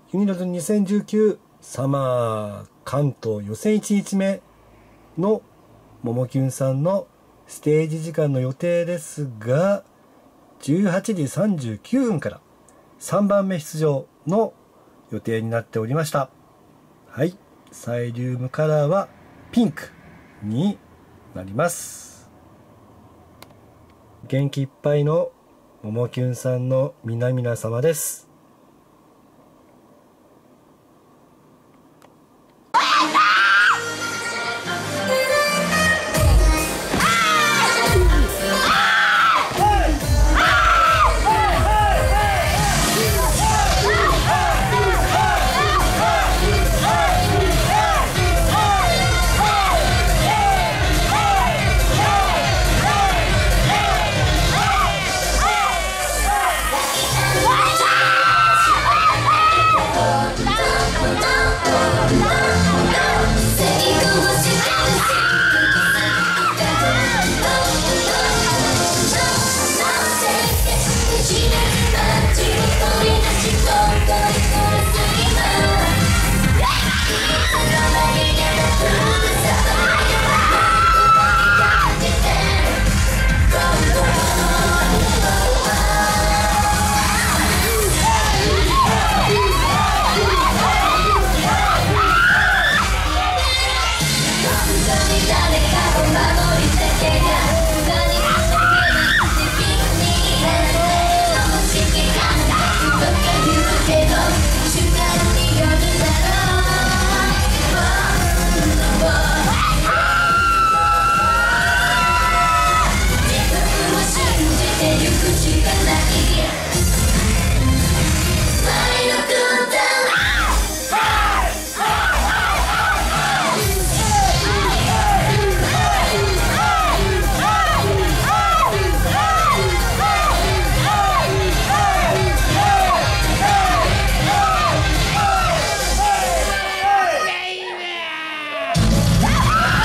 ユニロズ2019サマー関東予選1日目のももきゅんさんのステージ時間の予定ですが、18時39分から3番目出場の予定になっておりました。はい、サイリウムカラーはピンクになります。元気いっぱいのももきゅんさんの皆々様です。